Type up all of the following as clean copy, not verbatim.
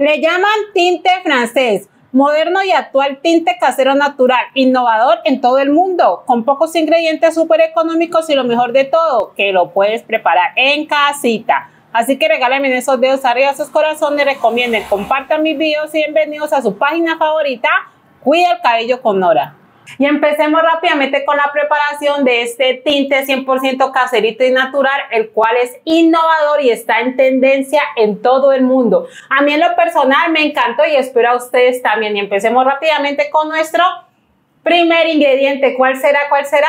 Le llaman tinte francés, moderno y actual tinte casero natural, innovador en todo el mundo, con pocos ingredientes súper económicos y lo mejor de todo, que lo puedes preparar en casita. Así que regálenme esos dedos arriba, esos corazones, recomienden, compartan mis videos y bienvenidos a su página favorita, Cuida el cabello con Nora. Y empecemos rápidamente con la preparación de este tinte 100% caserito y natural, el cual es innovador y está en tendencia en todo el mundo. A mí en lo personal me encantó y espero a ustedes también. Y empecemos rápidamente con nuestro primer ingrediente. ¿Cuál será? ¿Cuál será?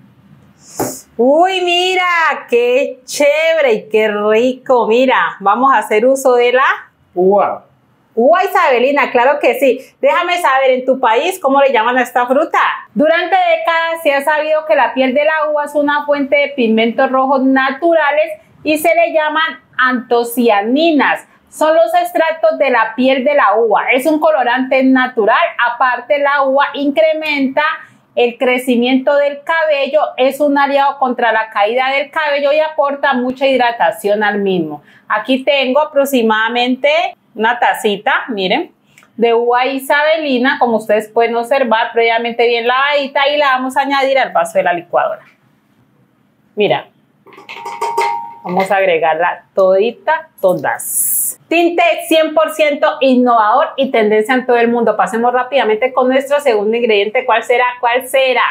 Uy, mira, qué chévere y qué rico. Mira, vamos a hacer uso de la uva. Uva isabelina, claro que sí. Déjame saber, en tu país, ¿cómo le llaman a esta fruta? Durante décadas se ha sabido que la piel de la uva es una fuente de pigmentos rojos naturales y se le llaman antocianinas. Son los extractos de la piel de la uva. Es un colorante natural. Aparte, la uva incrementa el crecimiento del cabello, es un aliado contra la caída del cabello y aporta mucha hidratación al mismo. Aquí tengo aproximadamente una tacita, miren, de uva isabelina, como ustedes pueden observar, previamente bien lavadita, y la vamos a añadir al vaso de la licuadora. Mira, vamos a agregarla todita, todas. Tinte 100% innovador y tendencia en todo el mundo. Pasemos rápidamente con nuestro segundo ingrediente. ¿Cuál será? ¿Cuál será?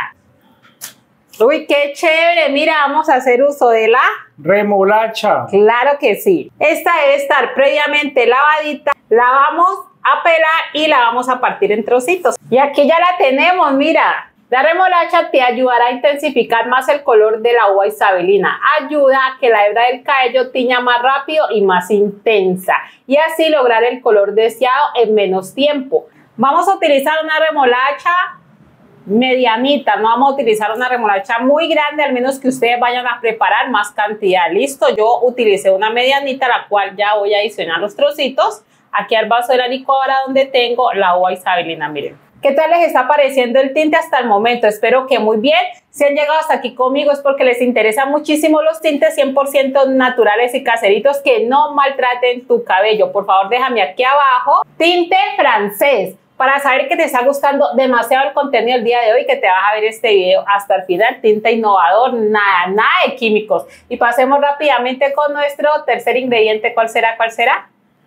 Uy, qué chévere. Mira, vamos a hacer uso de la remolacha. Claro que sí. Esta debe estar previamente lavadita. La vamos a pelar y la vamos a partir en trocitos. Y aquí ya la tenemos, mira. La remolacha te ayudará a intensificar más el color de la uva isabelina. Ayuda a que la hebra del cabello tiña más rápido y más intensa. Y así lograr el color deseado en menos tiempo. Vamos a utilizar una remolacha medianita, no vamos a utilizar una remolacha muy grande, al menos que ustedes vayan a preparar más cantidad. Listo, yo utilicé una medianita, la cual ya voy a adicionar los trocitos aquí al vaso de la licuadora donde tengo la uva isabelina. Miren, ¿qué tal les está pareciendo el tinte hasta el momento? Espero que muy bien. Si han llegado hasta aquí conmigo es porque les interesan muchísimo los tintes 100% naturales y caseritos que no maltraten tu cabello. Por favor, déjame aquí abajo tinte francés, para saber que te está gustando demasiado el contenido del día de hoy, que te vas a ver este video hasta el final. Tinte innovador, nada de químicos. Y pasemos rápidamente con nuestro tercer ingrediente. ¿Cuál será? ¿Cuál será?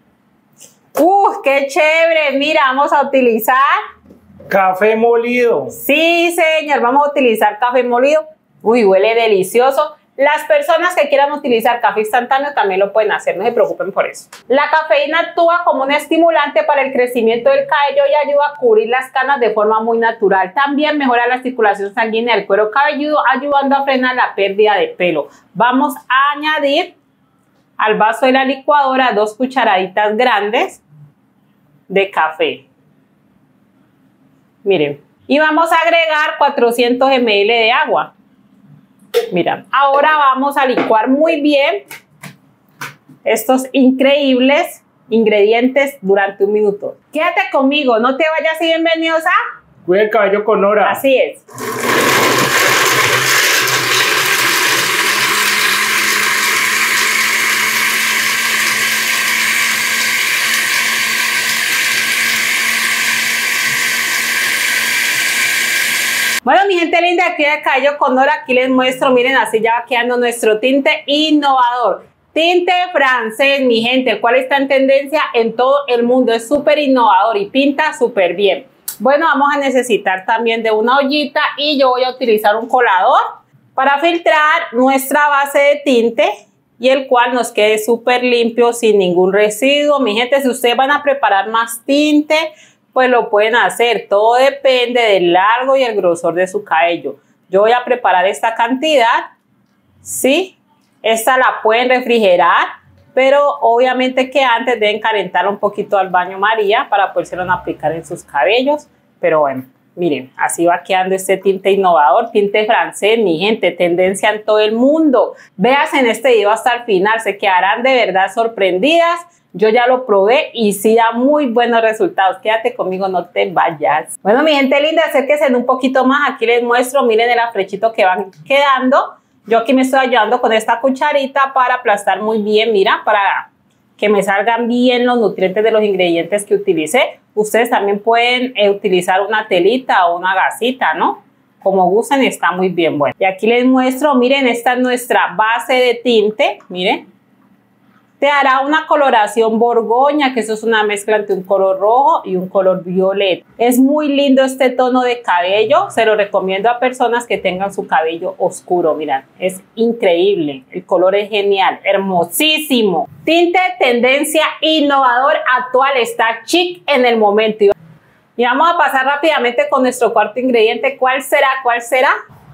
¡Qué chévere! Mira, vamos a utilizar café molido. Sí, señor, vamos a utilizar café molido. Uy, huele delicioso. Las personas que quieran utilizar café instantáneo también lo pueden hacer, no se preocupen por eso. La cafeína actúa como un estimulante para el crecimiento del cabello y ayuda a cubrir las canas de forma muy natural. También mejora la circulación sanguínea del cuero cabelludo, ayudando a frenar la pérdida de pelo. Vamos a añadir al vaso de la licuadora 2 cucharaditas grandes de café. Miren, y vamos a agregar 400 ml de agua. Mira, ahora vamos a licuar muy bien estos increíbles ingredientes durante 1 minuto. Quédate conmigo, no te vayas y bienvenidos a Cuida el cabello con Nora. Así es. Bueno, mi gente linda, aquí de cabello con Nora, aquí les muestro, miren, así ya va quedando nuestro tinte innovador. Tinte francés, mi gente, el cual está en tendencia en todo el mundo. Es súper innovador y pinta súper bien. Bueno, vamos a necesitar también de una ollita y yo voy a utilizar un colador para filtrar nuestra base de tinte y el cual nos quede súper limpio, sin ningún residuo. Mi gente, si ustedes van a preparar más tinte, pues lo pueden hacer. Todo depende del largo y el grosor de su cabello. Yo voy a preparar esta cantidad, ¿sí? Esta la pueden refrigerar, pero obviamente que antes deben calentar un poquito al baño María para podérselo aplicar en sus cabellos. Pero bueno, miren, así va quedando este tinte innovador, tinte francés, mi gente, tendencia en todo el mundo. Véanse en este video hasta el final, se quedarán de verdad sorprendidas. Yo ya lo probé y sí da muy buenos resultados. Quédate conmigo, no te vayas. Bueno, mi gente linda, acérquense un poquito más. Aquí les muestro, miren el afrechito que van quedando. Yo aquí me estoy ayudando con esta cucharita para aplastar muy bien, mira, para que me salgan bien los nutrientes de los ingredientes que utilicé. Ustedes también pueden utilizar una telita o una gasita, ¿no? Como gusten, está muy bien bueno. Y aquí les muestro, miren, esta es nuestra base de tinte, miren. Te hará una coloración borgoña, que eso es una mezcla entre un color rojo y un color violeta. Es muy lindo este tono de cabello, se lo recomiendo a personas que tengan su cabello oscuro, mirad, es increíble, el color es genial, hermosísimo. Tinte de tendencia innovador, actual, está chic en el momento. Y vamos a pasar rápidamente con nuestro cuarto ingrediente. ¿Cuál será? ¿Cuál será?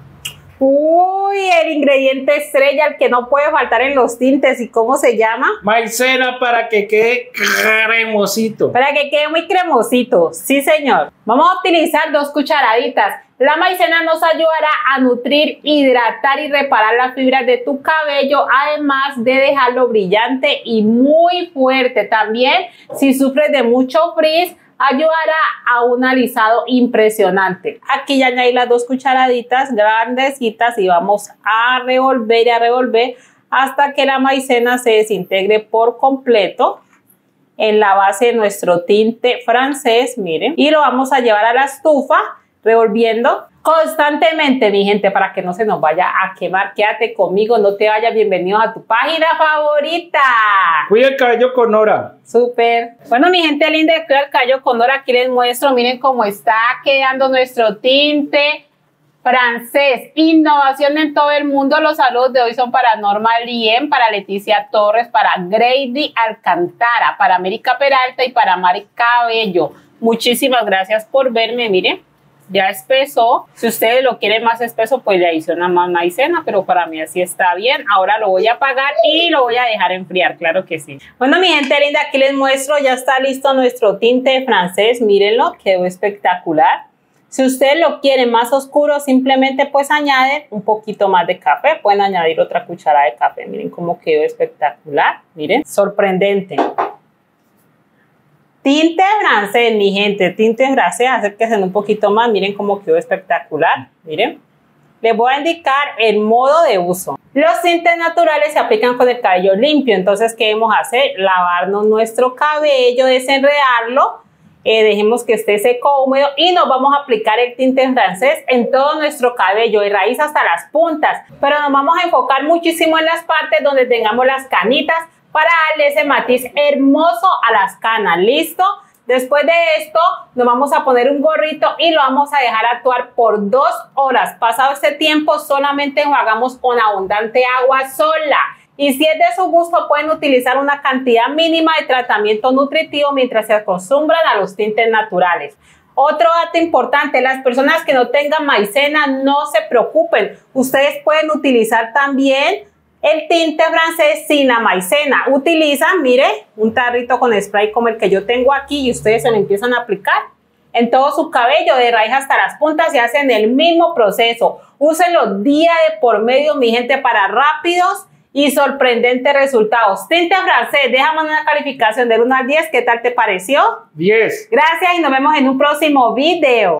Uy, el ingrediente estrella, el que no puede faltar en los tintes. ¿Y cómo se llama? Maicena para que quede cremosito. Para que quede muy cremosito. Sí, señor. Vamos a utilizar 2 cucharaditas. La maicena nos ayudará a nutrir, hidratar y reparar las fibras de tu cabello, además de dejarlo brillante y muy fuerte. También, si sufres de mucho frizz, ayudará a un alisado impresionante. Aquí ya añadí las 2 cucharaditas grandecitas y vamos a revolver y a revolver hasta que la maicena se desintegre por completo en la base de nuestro tinte francés, miren. Y lo vamos a llevar a la estufa revolviendo constantemente, mi gente, para que no se nos vaya a quemar. Quédate conmigo, no te vayas. Bienvenidos a tu página favorita. Cuida el cabello con Nora. Súper. Bueno, mi gente linda de Cuida el Cabello con Nora, aquí les muestro, miren cómo está quedando nuestro tinte francés. Innovación en todo el mundo. Los saludos de hoy son para Norma Lien, para Leticia Torres, para Grady Alcantara, para América Peralta y para Mari Cabello. Muchísimas gracias por verme, miren. Ya espesó. Si ustedes lo quieren más espeso, pues le adicionan más maicena, pero para mí así está bien. Ahora lo voy a apagar y lo voy a dejar enfriar, claro que sí. Bueno, mi gente linda, aquí les muestro, ya está listo nuestro tinte francés. Mírenlo, quedó espectacular. Si ustedes lo quieren más oscuro, simplemente pues añaden un poquito más de café. Pueden añadir otra cucharada de café. Miren cómo quedó espectacular. Miren, sorprendente. Tinte francés, mi gente, tinte francés, acérquense un poquito más, miren cómo quedó espectacular, miren. Les voy a indicar el modo de uso. Los tintes naturales se aplican con el cabello limpio, entonces, ¿qué debemos hacer? Lavarnos nuestro cabello, desenredarlo, dejemos que esté seco, húmedo y nos vamos a aplicar el tinte francés en todo nuestro cabello, de raíz hasta las puntas, pero nos vamos a enfocar muchísimo en las partes donde tengamos las canitas, para darle ese matiz hermoso a las canas. ¿Listo? Después de esto nos vamos a poner un gorrito y lo vamos a dejar actuar por 2 horas. Pasado este tiempo solamente enjuagamos con abundante agua sola. Y si es de su gusto pueden utilizar una cantidad mínima de tratamiento nutritivo mientras se acostumbran a los tintes naturales. Otro dato importante, las personas que no tengan maicena no se preocupen. Ustedes pueden utilizar también el tinte francés sin la maicena. Utilizan, mire, un tarrito con spray como el que yo tengo aquí y ustedes se lo empiezan a aplicar en todo su cabello, de raíz hasta las puntas, y hacen el mismo proceso. Úsenlo día de por medio, mi gente, para rápidos y sorprendentes resultados. Tinte francés, déjame una calificación del 1 al 10. ¿Qué tal te pareció? 10. Gracias y nos vemos en un próximo video.